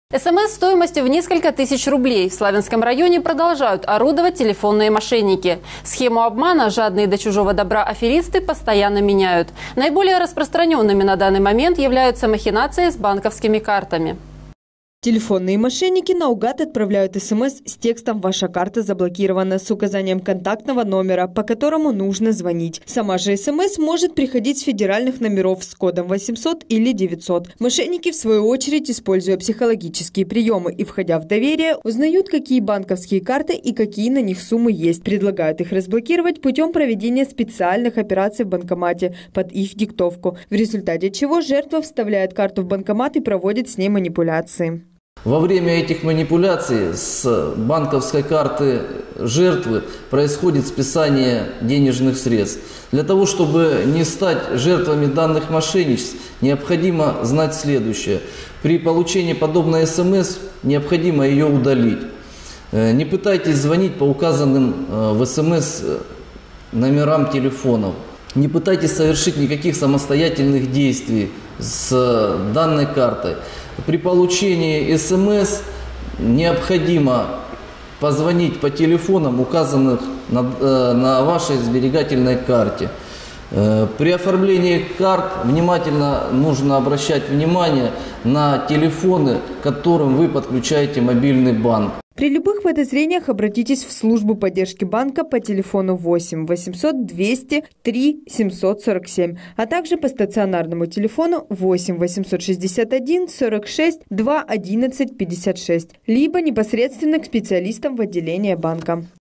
СМС стоимостью в несколько тысяч рублей в Славянском районе продолжают орудовать телефонные мошенники. Схему обмана жадные до чужого добра аферисты постоянно меняют. Наиболее распространенными на данный момент являются махинации с банковскими картами. Телефонные мошенники наугад отправляют СМС с текстом «Ваша карта заблокирована» с указанием контактного номера, по которому нужно звонить. Сама же СМС может приходить с федеральных номеров с кодом 800 или 900. Мошенники, в свою очередь, используя психологические приемы и входя в доверие, узнают, какие банковские карты и какие на них суммы есть. Предлагают их разблокировать путем проведения специальных операций в банкомате под их диктовку, в результате чего жертва вставляет карту в банкомат и проводит с ней манипуляции. Во время этих манипуляций с банковской карты жертвы происходит списание денежных средств. Для того, чтобы не стать жертвами данных мошенничеств, необходимо знать следующее. При получении подобной СМС необходимо ее удалить. Не пытайтесь звонить по указанным в СМС номерам телефонов. Не пытайтесь совершить никаких самостоятельных действий с данной картой. При получении СМС необходимо позвонить по телефонам, указанных на вашей сберегательной карте. При оформлении карт внимательно нужно обращать внимание на телефоны, к которым вы подключаете мобильный банк. При любых подозрениях обратитесь в службу поддержки банка по телефону 8 800 200 3 747, а также по стационарному телефону 8 861 46 2 11 56, либо непосредственно к специалистам в отделение банка.